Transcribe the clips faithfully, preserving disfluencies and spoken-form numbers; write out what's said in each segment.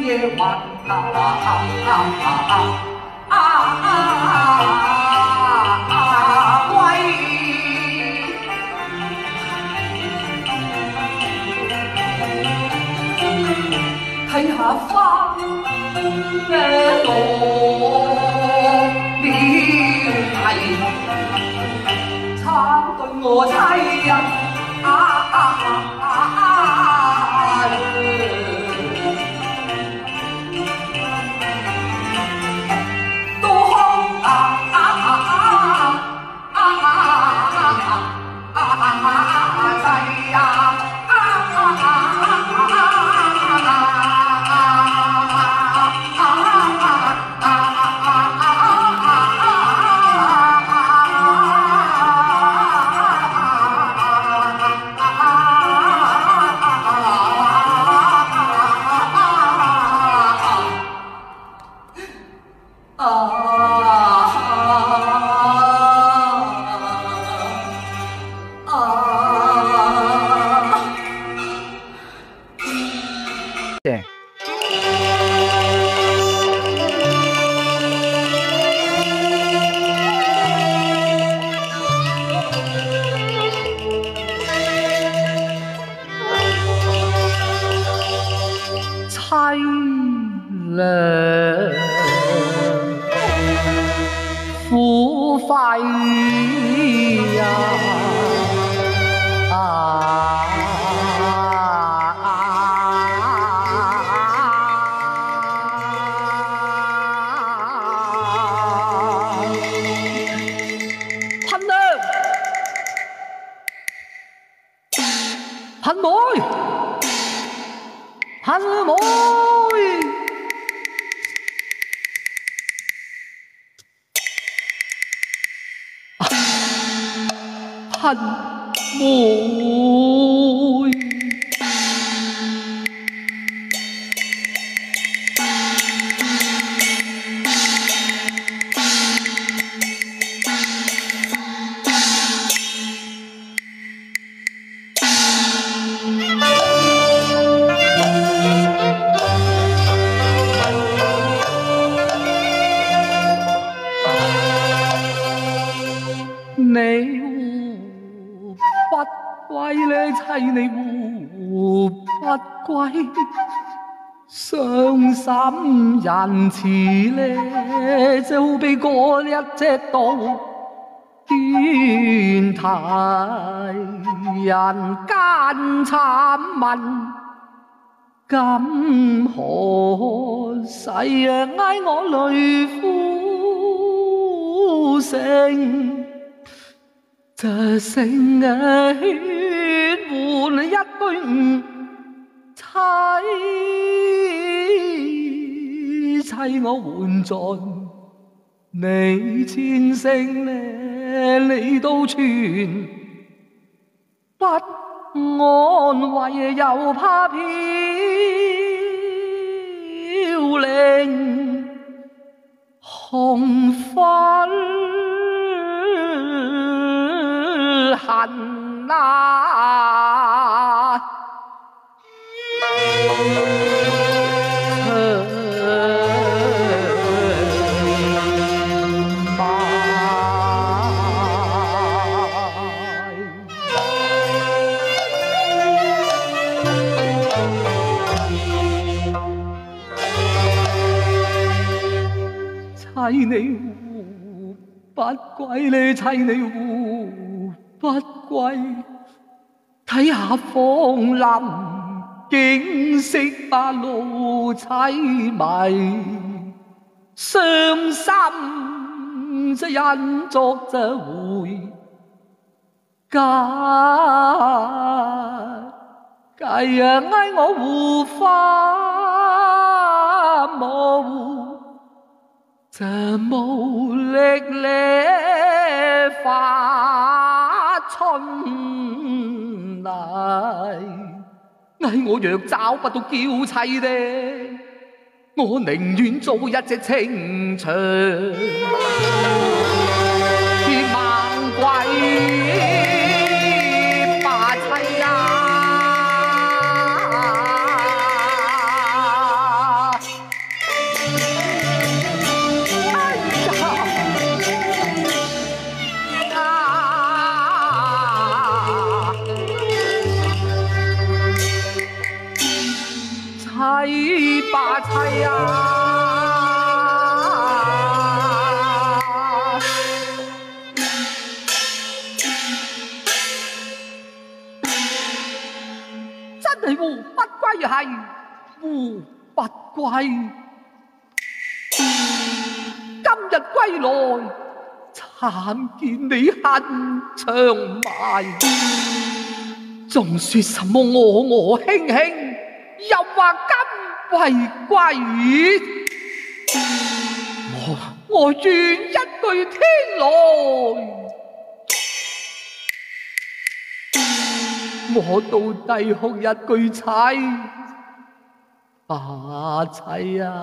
夜晚啊啊啊啊啊喂，睇下花嘅落了堤，參對我妻人啊啊啊啊！傷心仁慈呢，就比嗰一隻刀見題，人間慘問，今何世啊嗌我淚呼聲，這聲啊勸喚一句妻。妻我換盡你千聲呢，你都傳不安慰，又怕飄零紅粉痕啊！妻你胡不歸呢？妻你胡不歸？睇下芳林景色白露凄迷，傷心這因作這回家，計啊嗌我胡花無。這無力呢發春來，嗌我若找不到嬌妻呢，我寧願做一隻青牆猛鬼。 妻啊！真係胡不歸係胡不歸，今日歸來參見你恨長埋，仲說什麼我我卿卿，又話今為歸，我我願一句天來。我到底哭一句妻，把妻啊！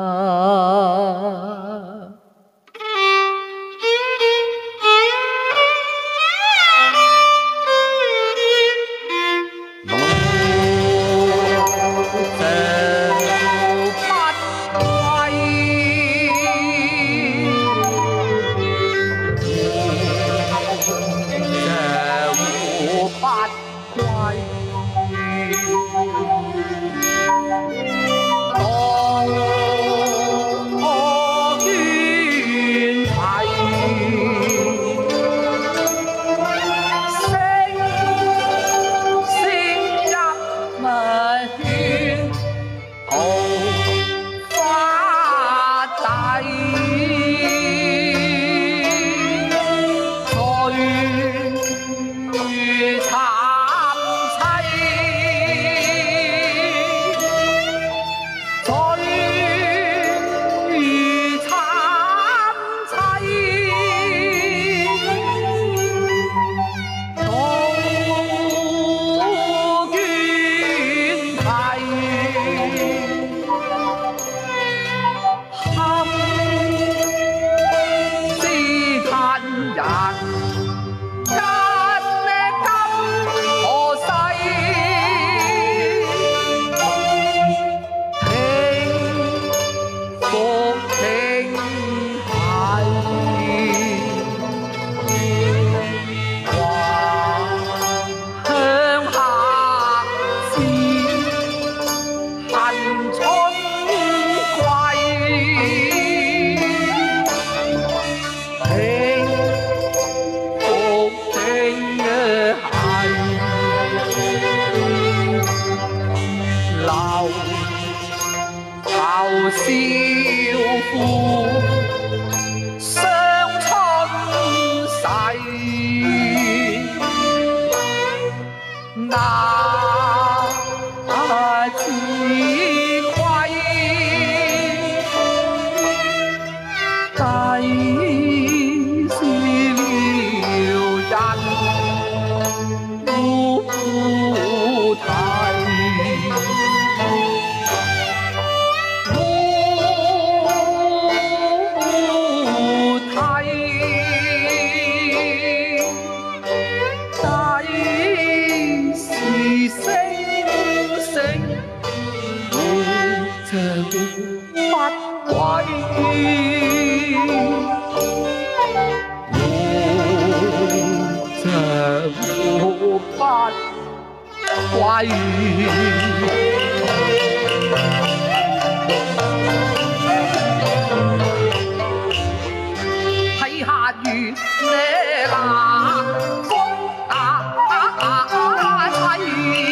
睇下月呢那風啊凄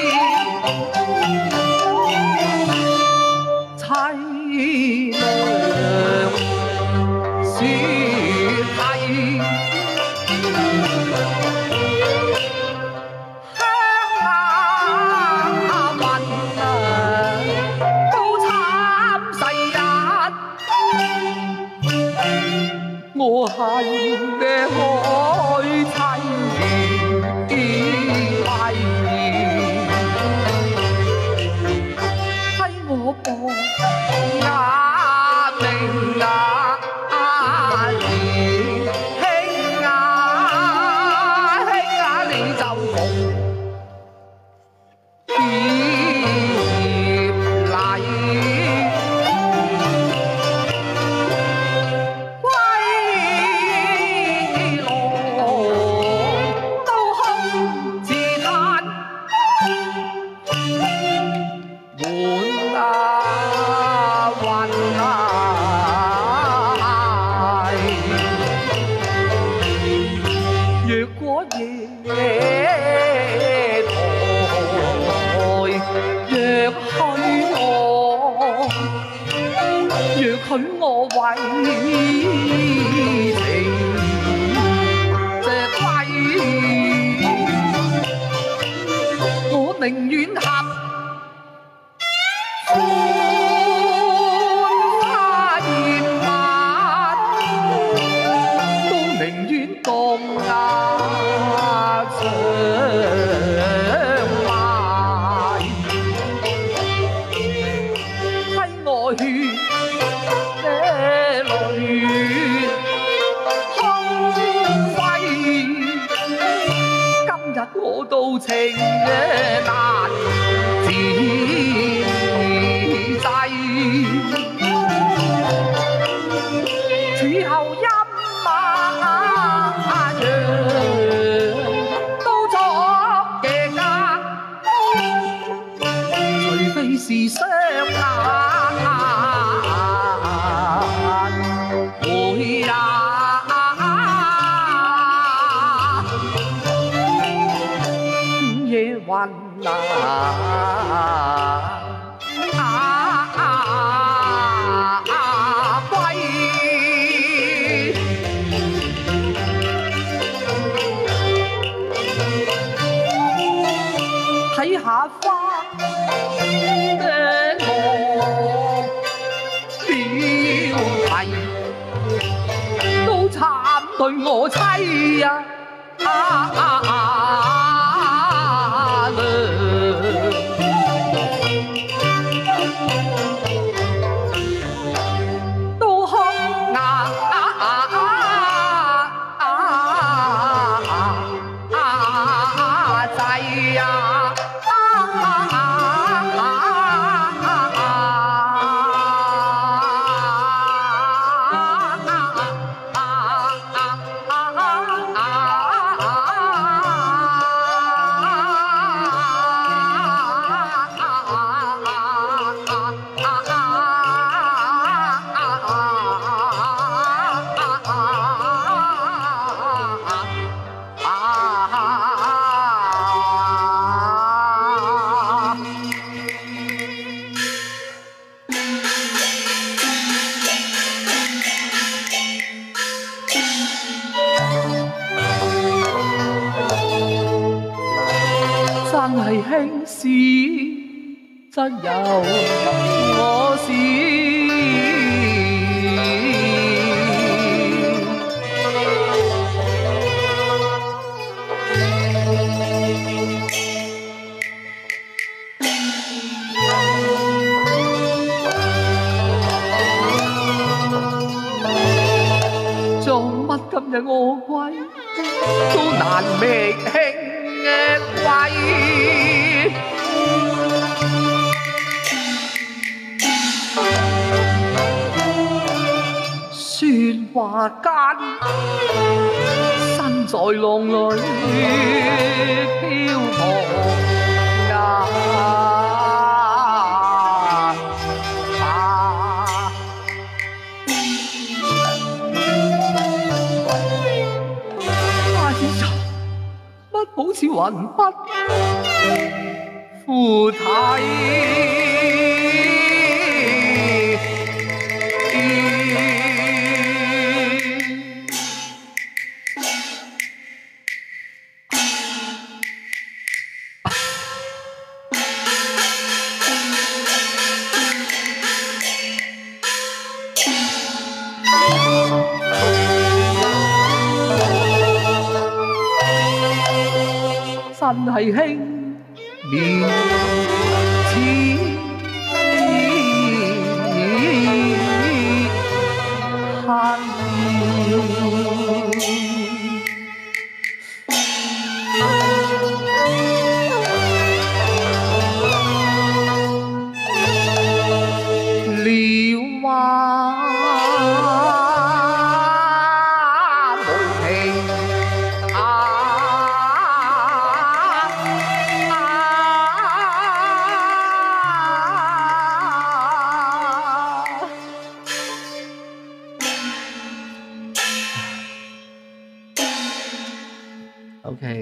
凄涼雪涕。我恨的愛妻為替我播雅明啊兒兄啊兄啊你就逢劫禮。 許我為情隻龜，我寧願合花葉晚，都寧願當壓上埋，替我血這淚空揮。今日我到情難自制，此後陰馬陽都作夜間，除非是雙眼會也。夜雲啊啊啊歸，睇下花的我標題，都慘對我妻啊啊啊啊！都哭啊仔呀！真係輕視，真有我事。做乜今日我歸都難覓輕歸，説話間身在浪裏漂泊啊！好似雲不附體，真係輕描似恨了話無情OK。